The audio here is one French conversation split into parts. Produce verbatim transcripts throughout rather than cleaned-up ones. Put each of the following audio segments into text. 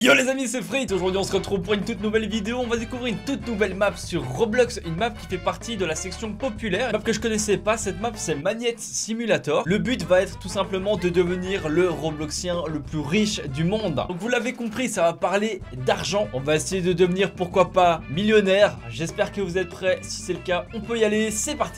Yo les amis, c'est Frit. Aujourd'hui on se retrouve pour une toute nouvelle vidéo. On va découvrir une toute nouvelle map sur Roblox. Une map qui fait partie de la section populaire. Une map que je connaissais pas. Cette map c'est Magnet Simulator. Le but va être tout simplement de devenir le Robloxien le plus riche du monde. Donc vous l'avez compris, ça va parler d'argent. On va essayer de devenir pourquoi pas millionnaire. J'espère que vous êtes prêts. Si c'est le cas, on peut y aller. C'est parti.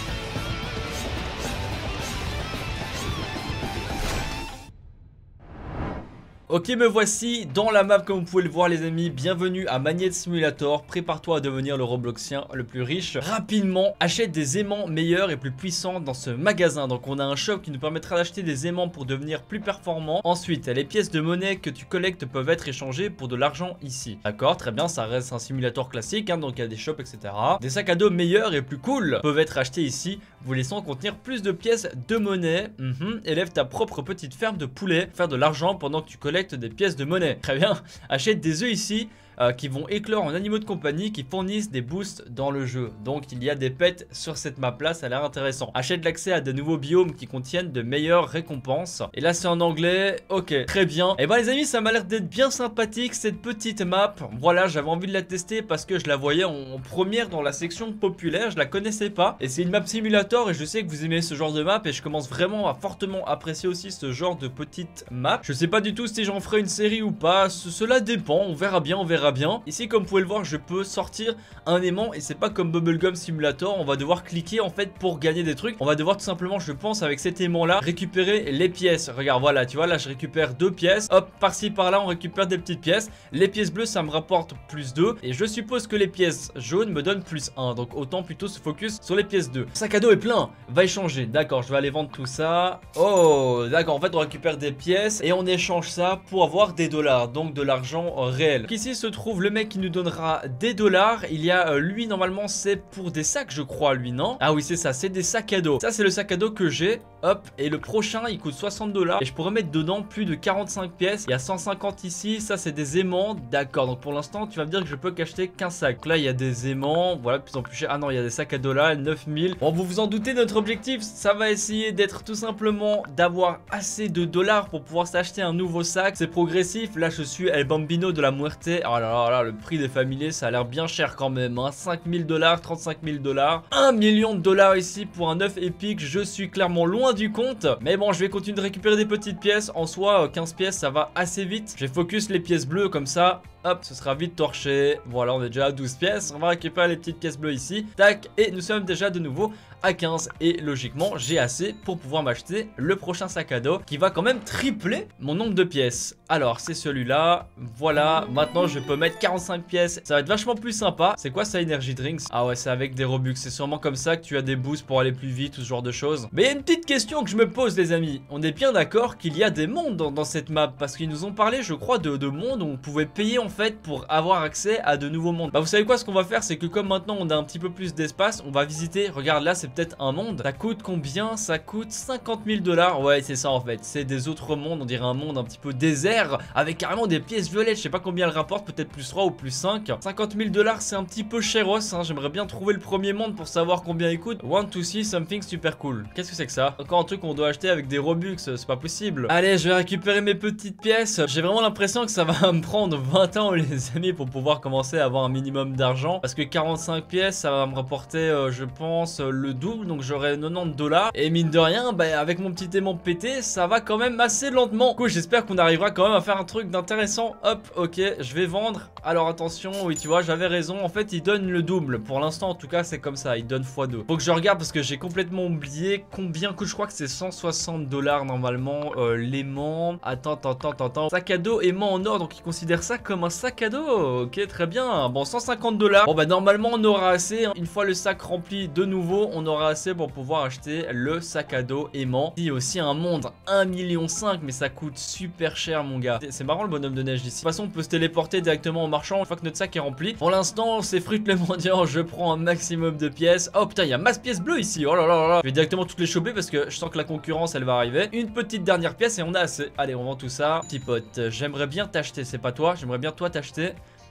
Ok, me voici dans la map comme vous pouvez le voir les amis. Bienvenue à Magnet Simulator. Prépare-toi à devenir le Robloxien le plus riche rapidement. Achète des aimants meilleurs et plus puissants dans ce magasin. Donc on a un shop qui nous permettra d'acheter des aimants pour devenir plus performant. Ensuite les pièces de monnaie que tu collectes peuvent être échangées pour de l'argent ici. D'accord, très bien, ça reste un simulateur classique hein, donc il y a des shops etc. Des sacs à dos meilleurs et plus cool peuvent être achetés ici, vous laissant contenir plus de pièces de monnaie. Mmh. Élève ta propre petite ferme de poulets, faire de l'argent pendant que tu collectes des pièces de monnaie. Très bien. Achète des œufs ici euh, qui vont éclore en animaux de compagnie qui fournissent des boosts dans le jeu. Donc il y a des pets sur cette map là, ça a l'air intéressant. Achète l'accès à de nouveaux biomes qui contiennent de meilleures récompenses. Et là c'est en anglais. Ok, très bien. Et bah les amis, ça m'a l'air d'être bien sympathique cette petite map. Voilà, j'avais envie de la tester parce que je la voyais en, en première dans la section populaire. Je la connaissais pas. Et c'est une map simulator et je sais que vous aimez ce genre de map et je commence vraiment à fortement apprécier aussi ce genre de petite map. Je sais pas du tout si j'en ferai une série ou pas. Ce, cela dépend. On verra bien, on verra bien. Ici comme vous pouvez le voir, je peux sortir un aimant et c'est pas comme Bubblegum Simulator. On va devoir cliquer en fait pour gagner des trucs. On va devoir tout simplement, je pense, avec cet aimant là récupérer les pièces. Regarde, voilà, tu vois là je récupère deux pièces. Hop, par-ci par-là on récupère des petites pièces. Les pièces bleues ça me rapporte plus deux. Et je suppose que les pièces jaunes me donnent plus un. Donc autant plutôt se focus sur les pièces deux. Sac à dos est plein, va échanger. D'accord, je vais aller vendre tout ça. Oh d'accord, en fait on récupère des pièces et on échange ça pour avoir des dollars, donc de l'argent réel. Donc ici se trouve le mec qui nous donnera des dollars. Il y a euh, lui normalement c'est pour des sacs je crois lui, non? Ah oui c'est ça, c'est des sacs à dos. Ça c'est le sac à dos que j'ai. Hop, et le prochain il coûte soixante dollars et je pourrais mettre dedans plus de quarante-cinq pièces. Il y a cent cinquante ici, ça c'est des aimants. D'accord, donc pour l'instant tu vas me dire que je peux qu'acheter qu'un sac. Donc là il y a des aimants, voilà, de plus en plus cher. Ah non, il y a des sacs à dos là, neuf mille. Bon, vous vous en doutez, notre objectif ça va essayer d'être tout simplement d'avoir assez de dollars pour pouvoir s'acheter un nouveau sac. C'est progressif, là je suis El Bambino de la Muerte. Oh là là là, le prix des familiers ça a l'air bien cher quand même hein. cinq mille dollars, trente-cinq mille dollars, un million de dollars ici pour un œuf épique. Je suis clairement loin du compte, mais bon je vais continuer de récupérer des petites pièces. En soi quinze pièces ça va assez vite. Je vais focus les pièces bleues comme ça. Hop, ce sera vite torché. Voilà, on est déjà à douze pièces. On va récupérer les petites pièces bleues ici. Tac, et nous sommes déjà de nouveau à quinze. Et logiquement, j'ai assez pour pouvoir m'acheter le prochain sac à dos qui va quand même tripler mon nombre de pièces. Alors, c'est celui-là. Voilà, maintenant je peux mettre quarante-cinq pièces. Ça va être vachement plus sympa. C'est quoi ça, Energy Drinks? Ah ouais, c'est avec des Robux. C'est sûrement comme ça que tu as des boosts pour aller plus vite ou ce genre de choses. Mais il y a une petite question que je me pose, les amis. On est bien d'accord qu'il y a des mondes dans, dans cette map parce qu'ils nous ont parlé, je crois, de, de mondes où on pouvait payer en fait pour avoir accès à de nouveaux mondes. Bah vous savez quoi, ce qu'on va faire c'est que comme maintenant on a un petit peu plus d'espace, on va visiter. Regarde là c'est peut-être un monde. Ça coûte combien? Ça coûte cinquante mille dollars. Ouais c'est ça en fait, c'est des autres mondes. On dirait un monde un petit peu désert avec carrément des pièces violettes. Je sais pas combien elles rapportent, peut-être plus trois ou plus cinq. Cinquante mille dollars c'est un petit peu chéros hein. J'aimerais bien trouver le premier monde pour savoir combien il coûte. Want to see something super cool. Qu'est-ce que c'est que ça? Encore un truc qu'on doit acheter avec des Robux, c'est pas possible. Allez, je vais récupérer mes petites pièces. J'ai vraiment l'impression que ça va me prendre vingt ans les amis pour pouvoir commencer à avoir un minimum d'argent parce que quarante-cinq pièces ça va me rapporter euh, je pense euh, le double, donc j'aurai quatre-vingt-dix dollars et mine de rien bah, avec mon petit aimant pété ça va quand même assez lentement. Du coup j'espère qu'on arrivera quand même à faire un truc d'intéressant. Hop, ok, je vais vendre. Alors attention, oui tu vois j'avais raison, en fait il donne le double pour l'instant, en tout cas c'est comme ça, il donne fois deux. Faut que je regarde parce que j'ai complètement oublié combien coûte. Je crois que c'est cent soixante dollars normalement euh, l'aimant. Attends, attends, attends, attends. Sac à dos aimant en or, donc il considère ça comme un sac à dos. Ok, très bien. Bon, cent cinquante dollars. Bon, bah, normalement, on aura assez. Une fois le sac rempli de nouveau, on aura assez pour pouvoir acheter le sac à dos aimant. Il y a aussi un monde un million cinq, mais ça coûte super cher, mon gars. C'est marrant le bonhomme de neige d'ici. De toute façon, on peut se téléporter directement en marchant une fois que notre sac est rempli. Pour l'instant, c'est Frit le mendiant. Je prends un maximum de pièces. Oh putain, il y a masse pièces bleues ici. Oh là là là. Je vais directement toutes les choper parce que je sens que la concurrence, elle va arriver. Une petite dernière pièce et on a assez. Allez, on vend tout ça. Petit pote, j'aimerais bien t'acheter. C'est pas toi. J'aimerais bien toi t'acheter.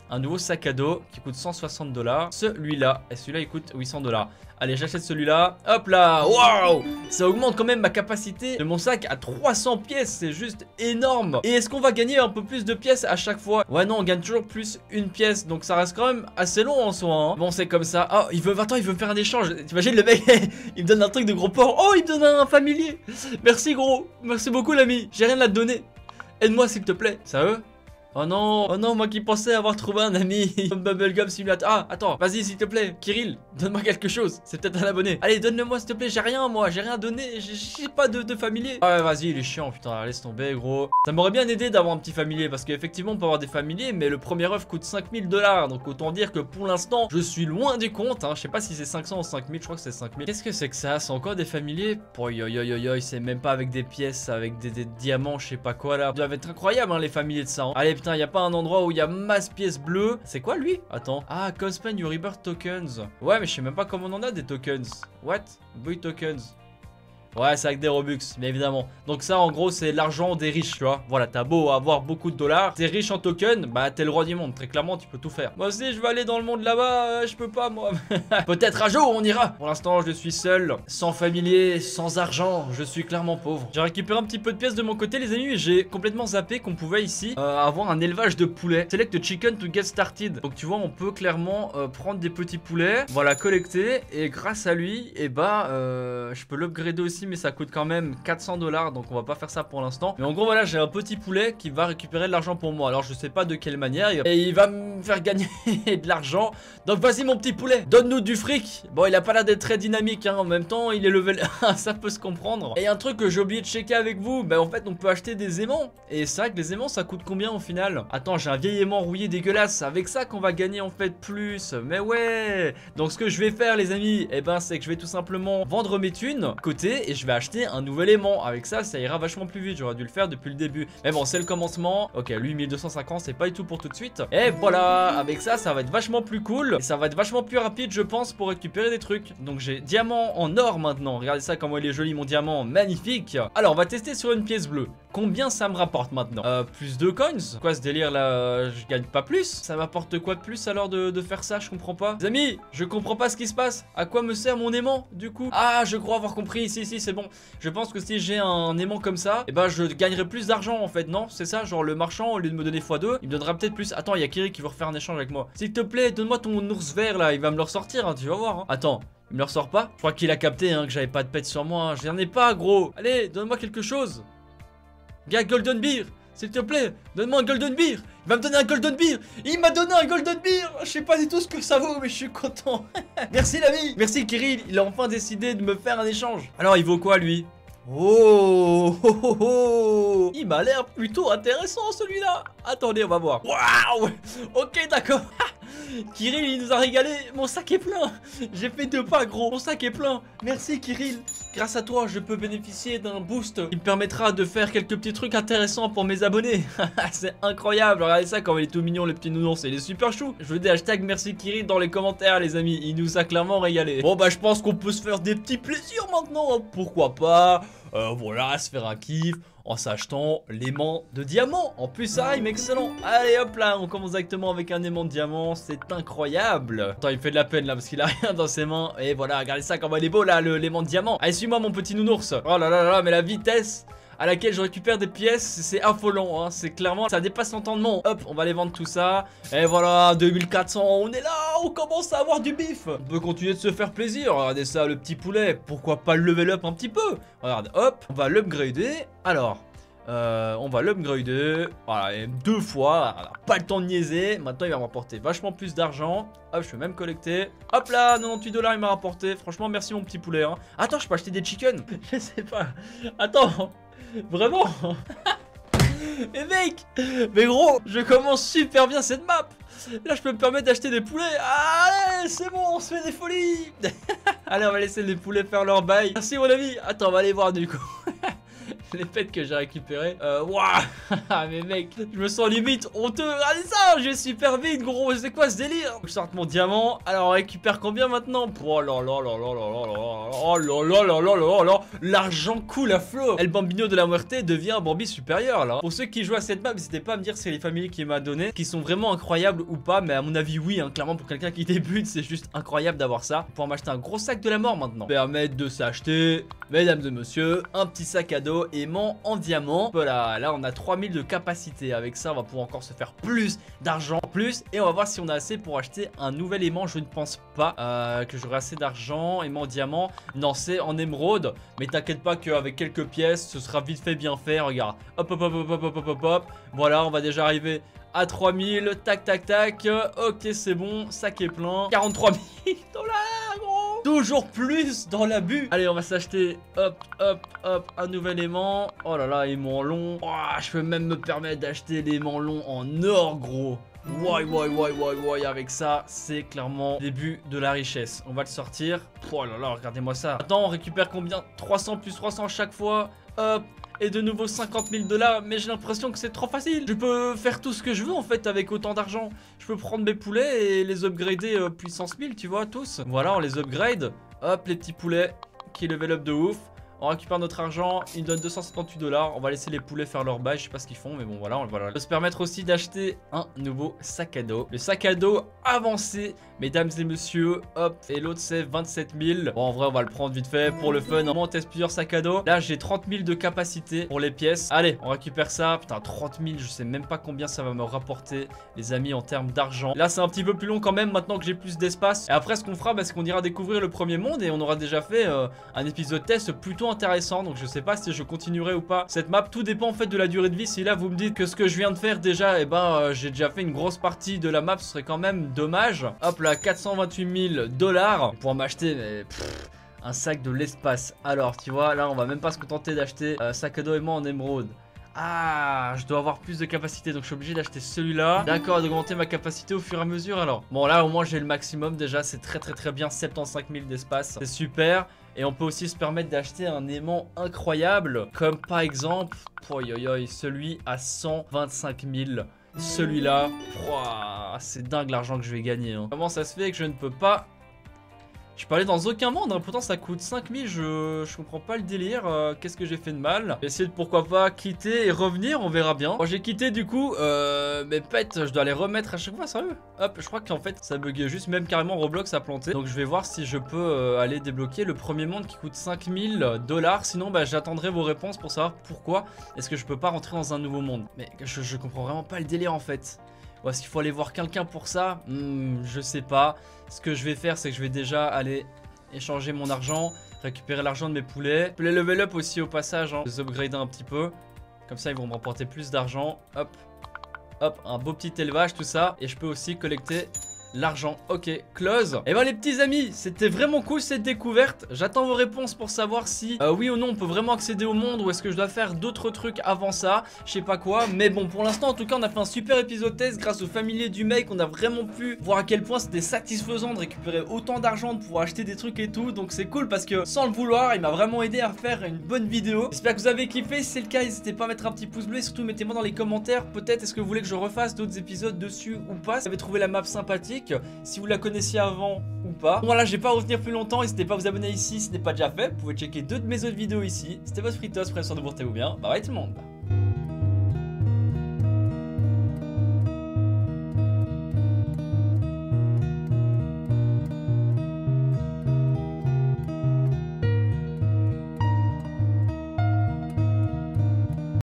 un nouveau sac à dos qui coûte cent soixante dollars. Celui-là, et celui-là il coûte huit cents dollars. Allez, j'achète celui-là. Hop là, waouh! Ça augmente quand même ma capacité de mon sac à trois cents pièces. C'est juste énorme. Et est-ce qu'on va gagner un peu plus de pièces à chaque fois? Ouais, non, on gagne toujours plus une pièce. Donc ça reste quand même assez long en soi. Hein. Bon, c'est comme ça. Oh, il veut, attends, il veut me faire un échange. T'imagines le mec, il me donne un truc de gros porc. Oh, il me donne un familier. Merci, gros. Merci beaucoup, l'ami. J'ai rien à te donner. Aide-moi, s'il te plaît. Ça veut? Oh non, oh non, moi qui pensais avoir trouvé un ami. Bubblegum Simulator. Ah, attends, vas-y s'il te plaît, Kirill, donne-moi quelque chose. C'est peut-être un abonné. Allez, donne-le-moi s'il te plaît, j'ai rien moi, j'ai rien à donner. J'ai pas de, de familier. Ah ouais, vas-y, il est chiant, putain, laisse tomber, gros. Ça m'aurait bien aidé d'avoir un petit familier parce qu'effectivement, on peut avoir des familiers, mais le premier œuf coûte cinq mille dollars. Donc autant dire que pour l'instant, je suis loin du compte. Hein. Je sais pas si c'est cinq cents ou cinq mille, je crois que c'est cinq mille. Qu'est-ce que c'est que ça? C'est encore des familiers? Oh, yo yo yo yo, c'est même pas avec des pièces, avec des, des diamants, je sais pas quoi là. Ça doit être incroyable, hein, les familiers de ça. Hein. Allez, putain, y a pas un endroit où il y a masse pièces bleues. C'est quoi lui? Attends. Ah, Conspend your rebirth tokens. Ouais, mais je sais même pas comment on en a des tokens. What? Boy tokens. Ouais, c'est avec des Robux, bien évidemment. Donc ça, en gros, c'est l'argent des riches, tu vois. Voilà, t'as beau avoir beaucoup de dollars, t'es riche en tokens, bah t'es le roi du monde. Très clairement, tu peux tout faire. Moi aussi, je vais aller dans le monde là-bas, euh, je peux pas, moi. Peut-être un jour, on ira. Pour l'instant, je suis seul, sans familier, sans argent. Je suis clairement pauvre. J'ai récupéré un petit peu de pièces de mon côté, les amis, et j'ai complètement zappé qu'on pouvait ici euh, avoir un élevage de poulets. Select chicken to get started. Donc tu vois, on peut clairement euh, prendre des petits poulets, voilà, collecter, et grâce à lui, et bah, euh, je peux l'upgrader aussi. Mais ça coûte quand même quatre cents dollars, donc on va pas faire ça pour l'instant. Mais en gros, voilà, j'ai un petit poulet qui va récupérer de l'argent pour moi. Alors je sais pas de quelle manière, et il va me faire gagner de l'argent. Donc vas-y mon petit poulet, donne-nous du fric. Bon, il a pas l'air d'être très dynamique, hein. En même temps, il est level un, ça peut se comprendre. Et un truc que j'ai oublié de checker avec vous, bah en fait, on peut acheter des aimants. Et c'est vrai que les aimants, ça coûte combien au final? Attends, j'ai un vieil aimant rouillé dégueulasse. Avec ça qu'on va gagner en fait plus. Mais ouais. Donc ce que je vais faire, les amis, eh ben, c'est que je vais tout simplement vendre mes thunes côté et je vais acheter un nouvel aimant. Avec ça, ça ira vachement plus vite. J'aurais dû le faire depuis le début. Mais bon, c'est le commencement. Ok, lui, mille deux cent cinquante, c'est pas du tout pour tout de suite. Et voilà, avec ça, ça va être vachement plus cool. Et ça va être vachement plus rapide, je pense, pour récupérer des trucs. Donc j'ai diamant en or maintenant. Regardez ça, comment il est joli, mon diamant. Magnifique. Alors, on va tester sur une pièce bleue. Combien ça me rapporte maintenant? euh, Plus de coins. Quoi ce délire là? Je gagne pas plus. Ça m'apporte quoi de plus alors de, de faire ça? Je comprends pas. Les amis, je comprends pas ce qui se passe. À quoi me sert mon aimant du coup? Ah, je crois avoir compris. Ici, ici, c'est bon. Je pense que si j'ai un aimant comme ça, et eh ben je gagnerai plus d'argent en fait. Non, c'est ça. Genre le marchand, au lieu de me donner fois deux, il me donnera peut-être plus. Attends, il y a Kiri qui veut refaire un échange avec moi. S'il te plaît, donne-moi ton ours vert là. Il va me le ressortir, hein, tu vas voir. Hein. Attends. Il me le ressort pas? Je crois qu'il a capté hein, que j'avais pas de pet sur moi. Hein. J'en ai pas, gros. Allez, donne-moi quelque chose. Gars, Golden Beer, s'il te plaît, donne-moi un Golden Beer. Il va me donner un Golden Beer. Il m'a donné un Golden Beer. Je sais pas du tout ce que ça vaut, mais je suis content. Merci l'ami. Merci Kirill, il a enfin décidé de me faire un échange. Alors, il vaut quoi lui? Oh, oh, oh, oh. Il m'a l'air plutôt intéressant celui-là. Attendez, on va voir. Waouh. Ok, d'accord. Kirill, il nous a régalé. Mon sac est plein. J'ai fait deux pas, gros. Mon sac est plein. Merci, Kirill. Grâce à toi, je peux bénéficier d'un boost qui me permettra de faire quelques petits trucs intéressants pour mes abonnés. C'est incroyable. Regardez ça, comme il est tout mignon, le petit nounours. Il est super chou. Je veux des hashtags merci Kirill dans les commentaires, les amis. Il nous a clairement régalé. Bon, bah, je pense qu'on peut se faire des petits plaisirs maintenant. Pourquoi pas? Euh, voilà, se faire un kiff en s'achetant l'aimant de diamant. En plus, ça rime, excellent. Allez, hop là, on commence directement avec un aimant de diamant. C'est incroyable. Attends, il me fait de la peine là parce qu'il a rien dans ses mains. Et voilà, regardez ça, comment il est beau là, l'aimant de diamant. Allez, suis-moi, mon petit nounours. Oh là là là, mais la vitesse à laquelle je récupère des pièces, c'est affolant, hein. C'est clairement, ça dépasse l'entendement. Hop, on va les vendre tout ça. Et voilà, deux mille quatre cents, on est là, on commence à avoir du bif. On peut continuer de se faire plaisir. Regardez ça, le petit poulet. Pourquoi pas le level up un petit peu? Regarde, hop, on va l'upgrader. Alors, euh, on va l'upgrader. Voilà, et deux fois. Voilà, pas le temps de niaiser. Maintenant, il va me rapporter vachement plus d'argent. Hop, je peux même collecter. Hop là, quatre-vingt-dix dollars, il m'a rapporté. Franchement, merci mon petit poulet. Hein. Attends, je peux acheter des chickens. Je sais pas. Attends. Vraiment. Mais mec, mais gros, je commence super bien cette map. Là je peux me permettre d'acheter des poulets. Allez, c'est bon, on se fait des folies. Allez, on va laisser les poulets faire leur bail. Merci mon ami. Attends, on va aller voir du coup. les pets que j'ai récupérés. Euh, waouh. Mais mec, je me sens limite honteux. Regardez ça, j'ai super vite, gros. C'est quoi ce délire? Faut que je sorte mon diamant. Alors, on récupère combien maintenant? Oh là là là là là là là. Oh là là là là là là. L'argent coule à flot. El Bambino de la Muerte devient un Bambi supérieur là. Pour ceux qui jouent à cette map, n'hésitez pas à me dire si c'est les familles qui m'a donné, qui sont vraiment incroyables ou pas. Mais à mon avis, oui, hein. Clairement, pour quelqu'un qui débute, c'est juste incroyable d'avoir ça. Pour m'acheter un gros sac de la mort maintenant. Permettre de s'acheter, mesdames et messieurs, un petit sac à dos aimant en diamant. Voilà, là on a trois mille de capacité. Avec ça, on va pouvoir encore se faire plus d'argent, plus. Et on va voir si on a assez pour acheter un nouvel aimant. Je ne pense pas euh, que j'aurai assez d'argent. Aimant en diamant, non, c'est en émeraude. Mais t'inquiète pas qu'avec quelques pièces, ce sera vite fait, bien fait. Regarde, hop, hop, hop, hop, hop, hop, hop, hop. Voilà, on va déjà arriver à trois mille. Tac, tac, tac. Ok, c'est bon, sac est plein. quarante-trois mille dollars, gros. Toujours plus dans l'abus. Allez, on va s'acheter, hop, hop, hop, un nouvel aimant. Oh là là, aimant long. Oh, je peux même me permettre d'acheter l'aimant long en or, gros. Ouais, ouais, ouais, ouais, ouais, avec ça, c'est clairement le début de la richesse. On va le sortir. Oh là là, regardez-moi ça. Attends, on récupère combien? Trois cents plus trois cents chaque fois. Hop. Et de nouveau cinquante mille dollars, mais j'ai l'impression que c'est trop facile. Je peux faire tout ce que je veux en fait avec autant d'argent. Je peux prendre mes poulets et les upgrader euh, puissance mille, tu vois, tous. Voilà, on les upgrade. Hop, les petits poulets qui level up de ouf. On récupère notre argent, il donne deux cent cinquante-huit dollars. On va laisser les poulets faire leur bail, je sais pas ce qu'ils font, mais bon voilà, on va se permettre aussi d'acheter un nouveau sac à dos. Le sac à dos avancé, mesdames et messieurs, hop, et l'autre c'est vingt-sept mille. Bon, en vrai, on va le prendre vite fait pour le fun. Normalement, on teste plusieurs sacs à dos. Là, j'ai trente mille de capacité pour les pièces. Allez, on récupère ça. Putain, trente mille, je sais même pas combien ça va me rapporter, les amis, en termes d'argent. Là, c'est un petit peu plus long quand même, maintenant que j'ai plus d'espace. Et après, ce qu'on fera, bah, c'est qu'on ira découvrir le premier monde et on aura déjà fait euh, un épisode test plutôt intéressant, donc je sais pas si je continuerai ou pas cette map. Tout dépend en fait de la durée de vie. Si là vous me dites que ce que je viens de faire déjà, et eh ben euh, j'ai déjà fait une grosse partie de la map, ce serait quand même dommage. Hop là, quatre cent vingt-huit mille dollars pour m'acheter mais pff, un sac de l'espace. Alors tu vois, là on va même pas se contenter d'acheter euh, sac à dos aimant en émeraude. Ah, je dois avoir plus de capacité, donc je suis obligé d'acheter celui-là. D'accord, d'augmenter ma capacité au fur et à mesure alors. Bon là au moins j'ai le maximum déjà, c'est très très très bien. Soixante-quinze mille d'espace, c'est super. Et on peut aussi se permettre d'acheter un aimant incroyable, comme par exemple, oi, oi, oi, celui à cent vingt-cinq mille. Celui-là, c'est dingue l'argent que je vais gagner. Hein. Comment ça se fait que je ne peux pas... Je peux aller dans aucun monde, hein. Pourtant ça coûte cinq mille, je, je comprends pas le délire, euh, qu'est-ce que j'ai fait de mal? Essayer de pourquoi pas quitter et revenir, on verra bien. Bon, j'ai quitté du coup, euh, mes pets, je dois les remettre à chaque fois, sérieux? Hop, je crois qu'en fait ça buguait juste, même carrément Roblox a planté. Donc je vais voir si je peux euh, aller débloquer le premier monde qui coûte cinq mille dollars. Sinon bah j'attendrai vos réponses pour savoir pourquoi est-ce que je peux pas rentrer dans un nouveau monde. Mais je, je comprends vraiment pas le délire en fait. Ou est-ce qu'il faut aller voir quelqu'un pour ça? hmm, Je sais pas. Ce que je vais faire, c'est que je vais déjà aller échanger mon argent, récupérer l'argent de mes poulets. Je peux les level up aussi au passage, hein. Les upgrader un petit peu. Comme ça, ils vont me rapporter plus d'argent. Hop, hop, un beau petit élevage, tout ça. Et je peux aussi collecter l'argent. Ok, close. Et ben les petits amis, c'était vraiment cool cette découverte. J'attends vos réponses pour savoir si euh, oui ou non on peut vraiment accéder au monde, ou est-ce que je dois faire d'autres trucs avant ça, je sais pas quoi. Mais bon, pour l'instant en tout cas on a fait un super épisode test grâce aux familiers du mec. On a vraiment pu voir à quel point c'était satisfaisant de récupérer autant d'argent, de pouvoir acheter des trucs et tout. Donc c'est cool parce que sans le vouloir il m'a vraiment aidé à faire une bonne vidéo. J'espère que vous avez kiffé. Si c'est le cas, n'hésitez pas à mettre un petit pouce bleu et surtout mettez-moi dans les commentaires peut-être est-ce que vous voulez que je refasse d'autres épisodes dessus ou pas. Si vous avez trouvé la map sympathique, si vous la connaissiez avant ou pas. Voilà, je vais pas revenir plus longtemps. N'hésitez pas à vous abonner ici si ce n'est pas déjà fait. Vous pouvez checker deux de mes autres vidéos ici. C'était votre Fritos, prenez soin de vous, portez-vous bien. Bye bye tout le monde.